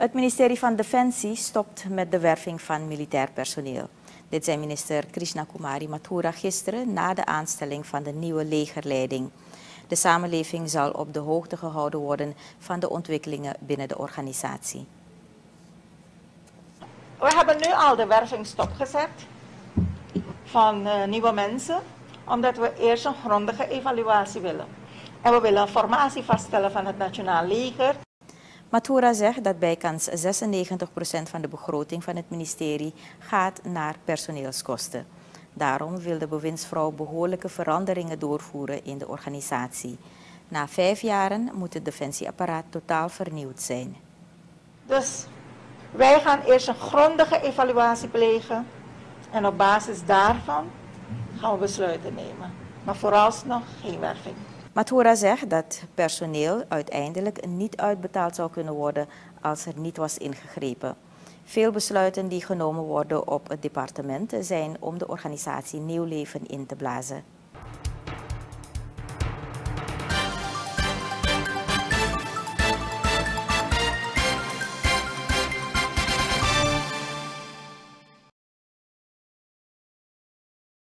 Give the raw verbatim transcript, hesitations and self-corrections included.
Het ministerie van Defensie stopt met de werving van militair personeel. Dit zei minister Krishna Kumari Mathura gisteren na de aanstelling van de nieuwe legerleiding. De samenleving zal op de hoogte gehouden worden van de ontwikkelingen binnen de organisatie. We hebben nu al de werving stopgezet van uh, nieuwe mensen, omdat we eerst een grondige evaluatie willen. En we willen een formatie vaststellen van het Nationaal Leger. Mathura zegt dat bijkans zesennegentig procent van de begroting van het ministerie gaat naar personeelskosten. Daarom wil de bewindsvrouw behoorlijke veranderingen doorvoeren in de organisatie. Na vijf jaren moet het defensieapparaat totaal vernieuwd zijn. Dus wij gaan eerst een grondige evaluatie plegen en op basis daarvan gaan we besluiten nemen. Maar vooralsnog geen werving. Mathura zegt dat personeel uiteindelijk niet uitbetaald zou kunnen worden als er niet was ingegrepen. Veel besluiten die genomen worden op het departement zijn om de organisatie nieuw leven in te blazen.